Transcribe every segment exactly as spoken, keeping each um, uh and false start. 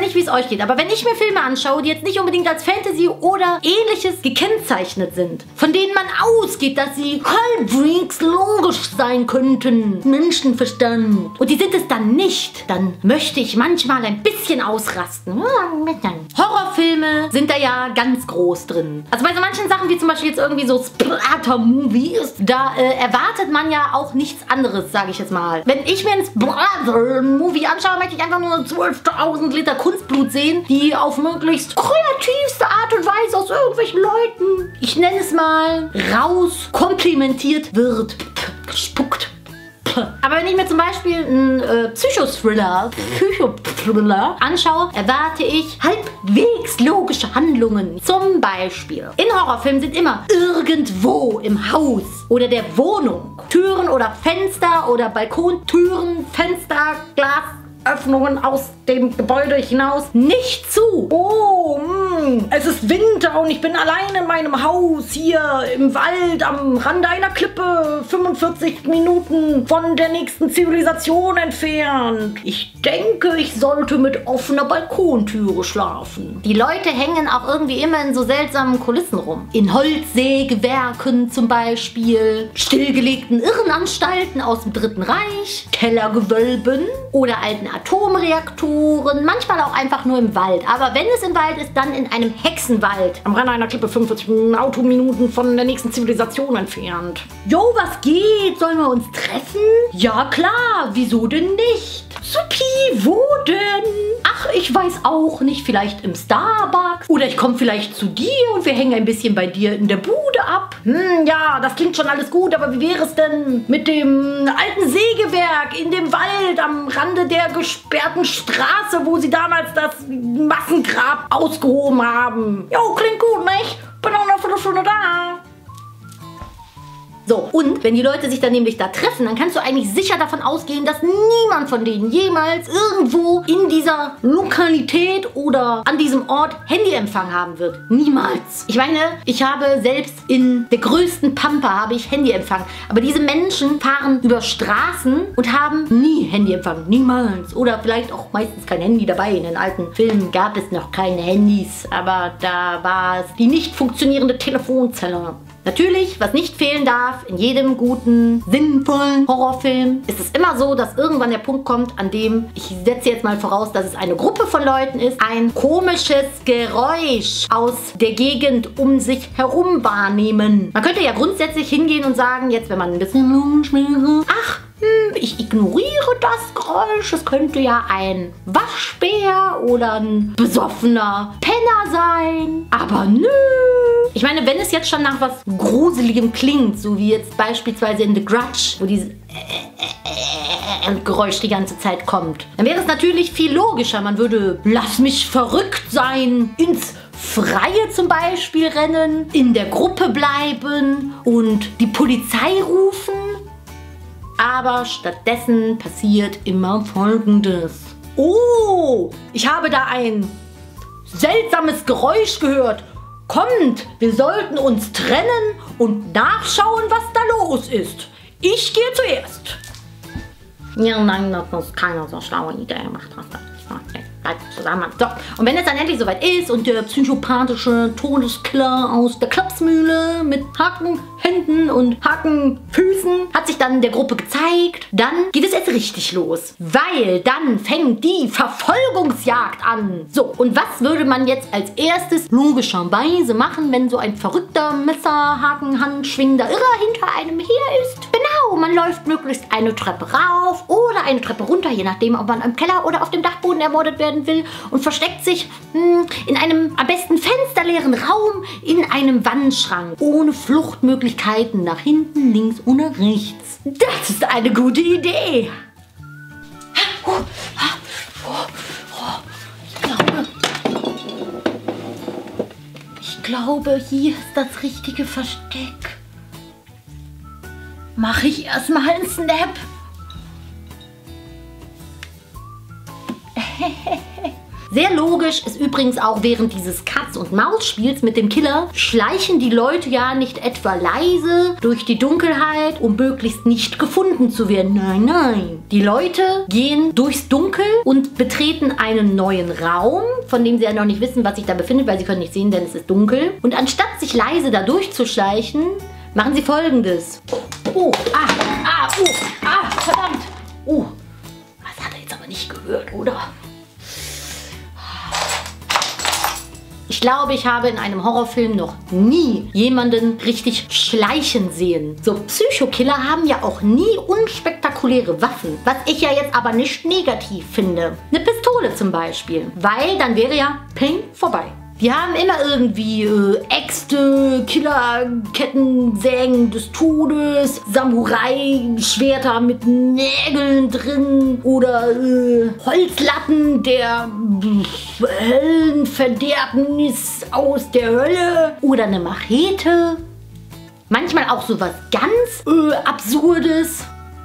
nicht, wie es euch geht, aber wenn ich mir Filme anschaue, die jetzt nicht unbedingt als Fantasy oder ähnliches gekennzeichnet sind, von denen man ausgeht, dass sie halbwegs logisch sein könnten, Menschenverstand, und die sind es dann nicht, dann möchte ich manchmal ein bisschen ausrasten. Horrorfilme sind da ja ganz groß drin. Also bei so manchen Sachen, wie zum Beispiel jetzt irgendwie so Splatter-Movies, da äh, erwartet man ja auch nichts anderes, sage ich jetzt mal. Wenn ich mir ein Splatter-Movie anschaue, möchte ich einfach nur zwölftausend Liter Kunstblut sehen, die auf möglichst kreativste Art und Weise aus irgendwelchen Leuten, ich nenne es mal, raus komplimentiert wird. Gespuckt. Aber wenn ich mir zum Beispiel einen äh, Psychothriller, Psychothriller anschaue, erwarte ich halbwegs logische Handlungen. Zum Beispiel in Horrorfilmen sind immer irgendwo im Haus oder der Wohnung Türen oder Fenster oder Balkontüren, Fenster, Glasöffnungen aus dem Gebäude hinaus nicht zu. Oh, mh, es ist Winter und ich bin allein in meinem Haus hier im Wald am Rande einer Klippe, fünfundvierzig Minuten von der nächsten Zivilisation entfernt. Ich denke, ich sollte mit offener Balkontüre schlafen. Die Leute hängen auch irgendwie immer in so seltsamen Kulissen rum. In Holzsägewerken zum Beispiel, stillgelegten Irrenanstalten aus dem Dritten Reich, Kellergewölben oder alten Atomreaktoren, manchmal auch einfach nur im Wald. Aber wenn es im Wald ist, dann in einem Hexenwald. Am Rande einer Klippe fünfundvierzig Autominuten von der nächsten Zivilisation entfernt. Jo, was geht? Sollen wir uns treffen? Ja klar, wieso denn nicht? Supi, wo denn? Ach, ich weiß auch nicht, vielleicht im Starbucks. Oder ich komme vielleicht zu dir und wir hängen ein bisschen bei dir in der Bude ab. Hm, ja, das klingt schon alles gut, aber wie wäre es denn mit dem alten Sägewerk in dem Wald am Rande der gesperrten Straße, wo sie damals das Massengrab ausgehoben haben? Jo, klingt gut, nicht? Bin auch noch eine Viertelstunde da. So, und wenn die Leute sich dann nämlich da treffen, dann kannst du eigentlich sicher davon ausgehen, dass niemand von denen jemals irgendwo in dieser Lokalität oder an diesem Ort Handyempfang haben wird. Niemals. Ich meine, ich habe selbst in der größten Pampa habe ich Handyempfang. Aber diese Menschen fahren über Straßen und haben nie Handyempfang. Niemals. Oder vielleicht auch meistens kein Handy dabei. In den alten Filmen gab es noch keine Handys. Aber da war es die nicht funktionierende Telefonzelle. Natürlich, was nicht fehlen darf, in jedem guten, sinnvollen Horrorfilm ist es immer so, dass irgendwann der Punkt kommt, an dem, ich setze jetzt mal voraus, dass es eine Gruppe von Leuten ist, ein komisches Geräusch aus der Gegend um sich herum wahrnehmen. Man könnte ja grundsätzlich hingehen und sagen, jetzt wenn man ein bisschen logisch wäre, ach, ich ignoriere das Geräusch. Es könnte ja ein Waschbär oder ein besoffener Penner sein. Aber nö. Ich meine, wenn es jetzt schon nach was Gruseligem klingt, so wie jetzt beispielsweise in The Grudge, wo dieses Geräusch die ganze Zeit kommt, dann wäre es natürlich viel logischer. Man würde, lass mich verrückt sein, ins Freie zum Beispiel rennen, in der Gruppe bleiben und die Polizei rufen. Aber stattdessen passiert immer Folgendes. Oh, ich habe da ein seltsames Geräusch gehört. Kommt, wir sollten uns trennen und nachschauen, was da los ist. Ich gehe zuerst. Ja, nein, das ist keine so schlaue Idee gemacht hast. Zusammen. So, und wenn es dann endlich soweit ist und der psychopathische Todeskiller aus der Klapsmühle mit Hakenhänden und Hakenfüßen hat sich dann der Gruppe gezeigt, dann geht es jetzt richtig los. Weil dann fängt die Verfolgungsjagd an. So, und was würde man jetzt als erstes logischerweise machen, wenn so ein verrückter Messerhakenhandschwingender Irrer hinter einem her ist? Genau, man läuft möglichst eine Treppe rauf oder eine Treppe runter, je nachdem, ob man im Keller oder auf dem Dachboden ermordet werden will, und versteckt sich mh, in einem am besten fensterleeren Raum in einem Wandschrank ohne Fluchtmöglichkeiten nach hinten, links oder rechts. Das ist eine gute Idee. Ich glaube, ich glaube, hier ist das richtige Versteck. Mache ich erstmal einen Snap. Sehr logisch ist übrigens auch während dieses Katz-und-Maus-Spiels mit dem Killer, schleichen die Leute ja nicht etwa leise durch die Dunkelheit, um möglichst nicht gefunden zu werden. Nein, nein. Die Leute gehen durchs Dunkel und betreten einen neuen Raum, von dem sie ja noch nicht wissen, was sich da befindet, weil sie können nicht sehen, denn es ist dunkel. Und anstatt sich leise da durchzuschleichen, machen sie Folgendes. Oh, ah, ah, oh, ah, verdammt. Oh, das hat er jetzt aber nicht gehört, oder? Ich glaube, ich habe in einem Horrorfilm noch nie jemanden richtig schleichen sehen. So Psychokiller haben ja auch nie unspektakuläre Waffen. Was ich ja jetzt aber nicht negativ finde. Eine Pistole zum Beispiel. Weil dann wäre ja ping, vorbei. Die haben immer irgendwie äh, Äxte, Killerkettensägen des Todes, Samurai-Schwerter mit Nägeln drin oder äh, Holzlatten der äh, Höllenverderbnis aus der Hölle oder eine Machete. Manchmal auch so was ganz äh, Absurdes.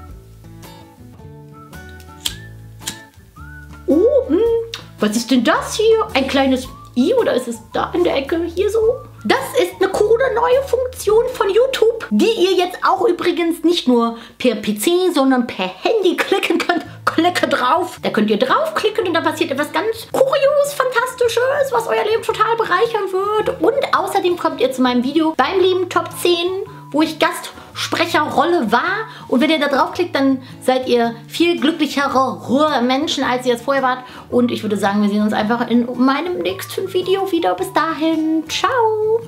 Oh, mh, was ist denn das hier? Ein kleines I oder ist es da in der Ecke hier so? Das ist eine coole neue Funktion von YouTube, die ihr jetzt auch übrigens nicht nur per P C, sondern per Handy klicken könnt. Klicke drauf. Da könnt ihr draufklicken und da passiert etwas ganz kurios, fantastisches, was euer Leben total bereichern wird. Und außerdem kommt ihr zu meinem Video beim lieben Top zehn, wo ich Gastsprecherrolle war. Und wenn ihr da draufklickt, dann seid ihr viel glücklichere Menschen, als ihr es vorher wart. Und ich würde sagen, wir sehen uns einfach in meinem nächsten Video wieder. Bis dahin, ciao!